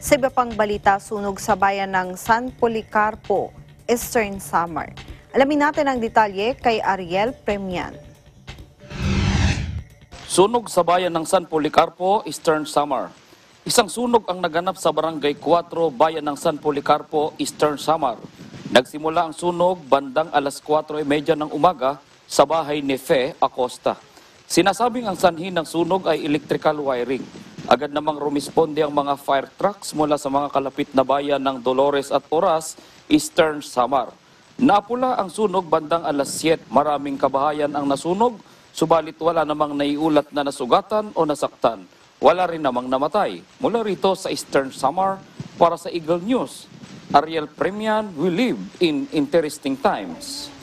Sa iba pang balita, sunog sa bayan ng San Policarpo, Eastern Samar. Alamin natin ang detalye kay Ariel Premian. Sunog sa bayan ng San Policarpo, Eastern Samar. Isang sunog ang naganap sa Barangay 4, bayan ng San Policarpo, Eastern Samar. Nagsimula ang sunog bandang alas 4:30 ng umaga sa bahay ni Fe Acosta. Sinasabing ang sanhi ng sunog ay electrical wiring. Agad namang rumisponde ang mga fire trucks mula sa mga kalapit na bayan ng Dolores at Oras, Eastern Samar. Napula ang sunog bandang alas 7. Maraming kabahayan ang nasunog, subalit wala namang naiulat na nasugatan o nasaktan. Wala rin namang namatay. Mula rito sa Eastern Samar, para sa Eagle News, Ariel Premian, we live in interesting times.